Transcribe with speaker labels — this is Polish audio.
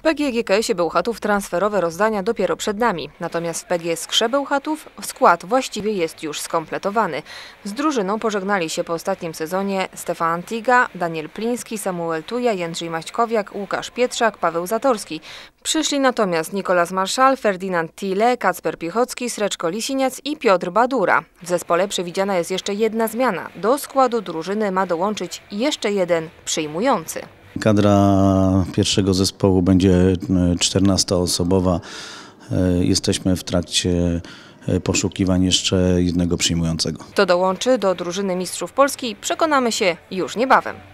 Speaker 1: W PGE GKS-ie Bełchatów transferowe rozdania dopiero przed nami. Natomiast w PGE Skrze Bełchatów skład właściwie jest już skompletowany. Z drużyną pożegnali się po ostatnim sezonie Stefan Antiga, Daniel Pliński, Samuel Tuja, Jędrzej Maćkowiak, Łukasz Pietrzak, Paweł Zatorski. Przyszli natomiast Nikolas Marszal, Ferdynand Thiele, Kacper Piechocki, Sreczko Lisiniac i Piotr Badura. W zespole przewidziana jest jeszcze jedna zmiana. Do składu drużyny ma dołączyć jeszcze jeden przyjmujący.
Speaker 2: Kadra pierwszego zespołu będzie 14-osobowa. Jesteśmy w trakcie poszukiwań jeszcze jednego przyjmującego.
Speaker 1: Kto dołączy do drużyny mistrzów Polski, przekonamy się już niebawem.